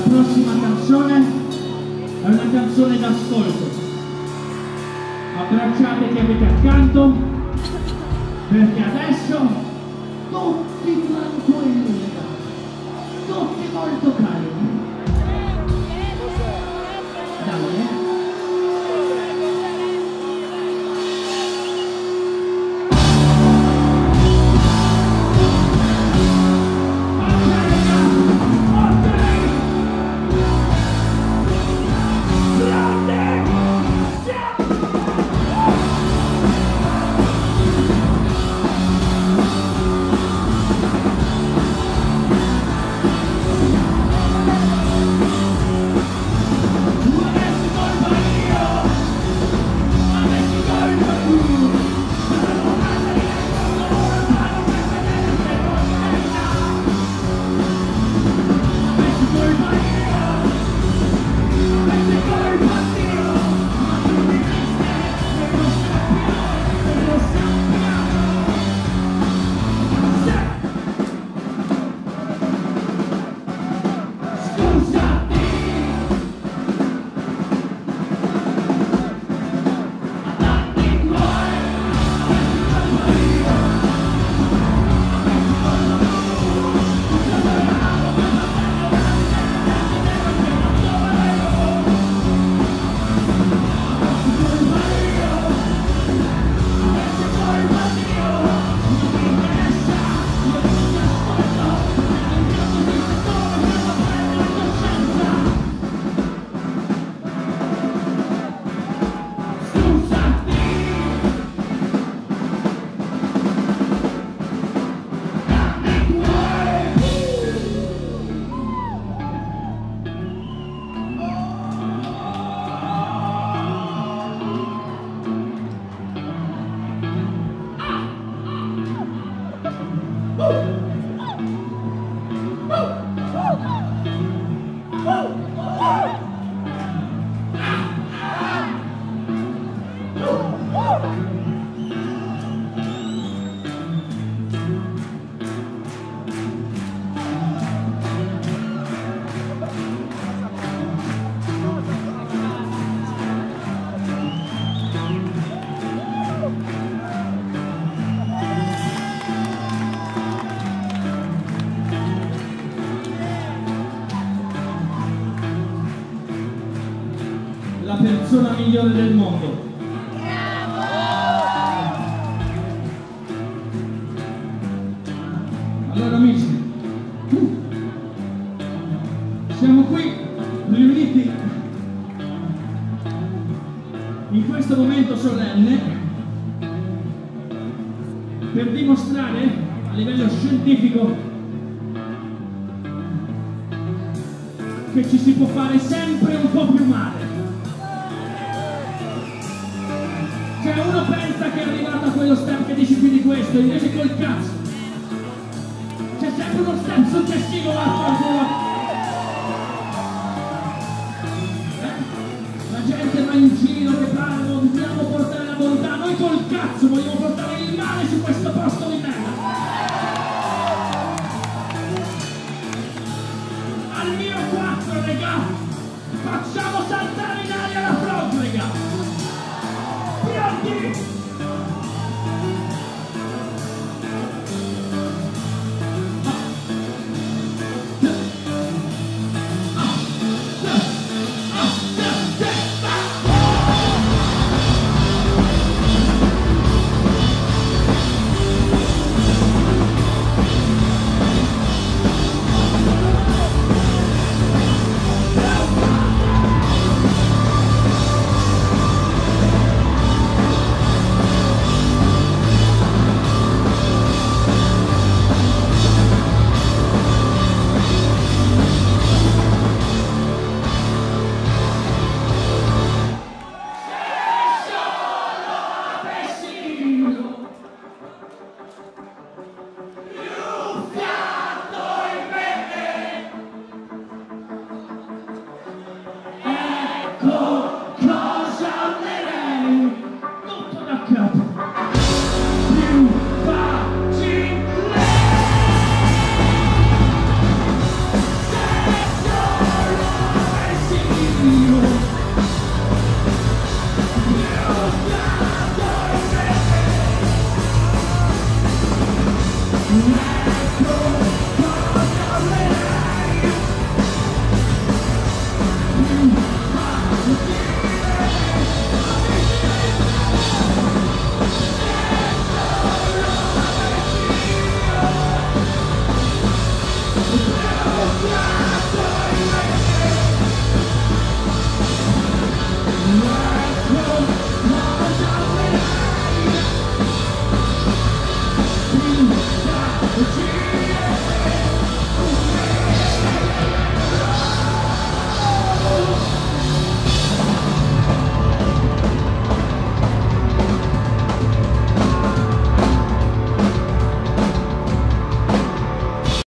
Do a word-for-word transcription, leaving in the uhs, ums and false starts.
prossima canzone è una canzone d'ascolto. Abbracciate chi avete accanto, perché adesso tutti tranquilli, tutti molto carichi. Dai, eh? La persona migliore del mondo. Allora amici, siamo qui riuniti in questo momento solenne per dimostrare a livello scientifico che ci si può fare sempre un po' più male. Cioè uno pensa che è arrivato a quello step che dici più di questo, invece col cazzo c'è sempre uno step successivo vaffanculo. Eh? La gente va in giro che parla, vogliamo portare la bontà, noi col cazzo vogliamo portare il male su questo posto di merda. Al mio quattro, regà, facciamo saltare in aria la frog, regà. Pronti? Oh!